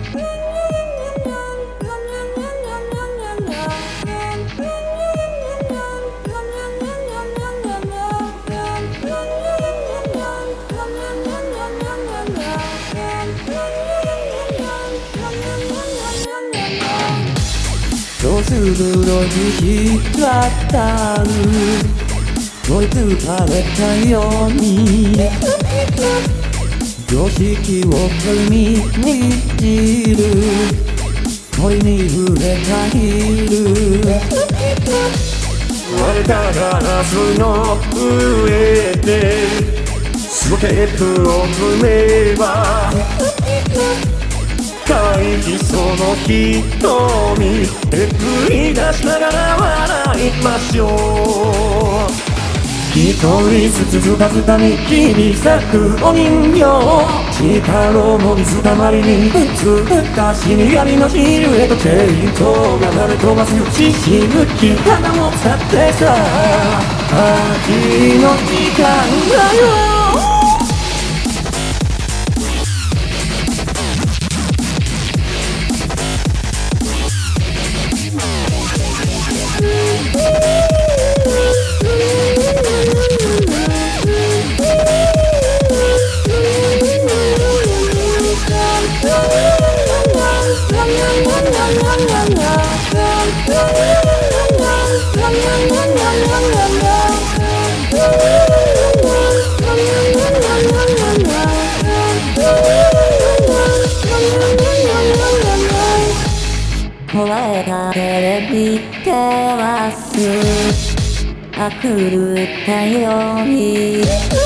どうするのに光ったる追いつかれたように常識を踏みにじる恋に触れたいる割れたガラスの上でスロテープを踏めば回避その瞳えぐり出しながら笑いましょう一人ずつずたずたに切り裂くお人形力の水たまりに映った死神のシルエットチェインソーが慣れ飛ばす血しぶき花も使ってさ秋の時間だよ壊れたテレビ照らす狂ったように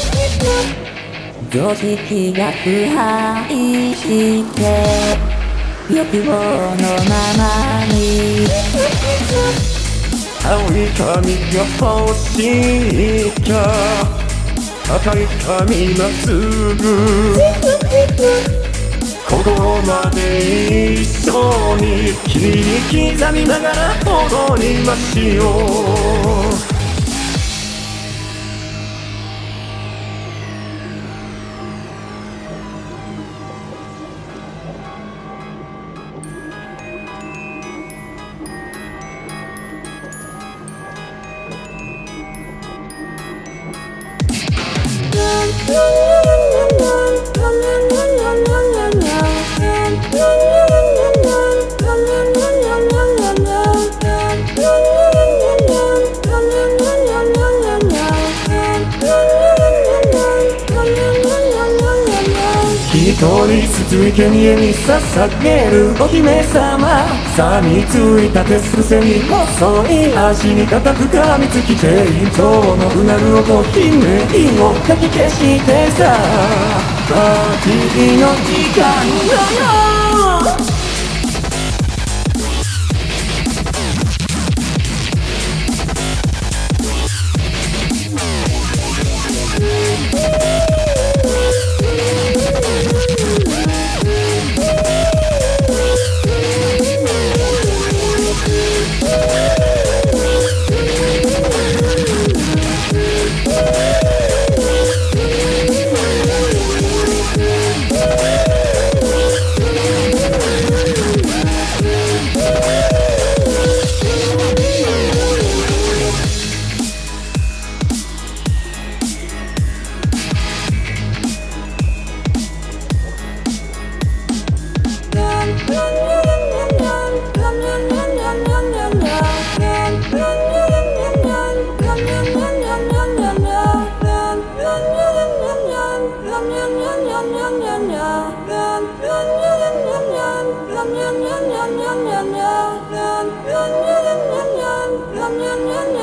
常識が腐敗して欲望のままに青い髪が欲しいか赤い髪まっすぐここまで一緒に切り刻みながら踊りましょう一人ずつ生贄に捧げるお姫様さみついた鉄癖に細い足に固く噛みつきチェーンソーのうなる音悲鳴をかき消してさパーティーの時間だよ Yum yum yum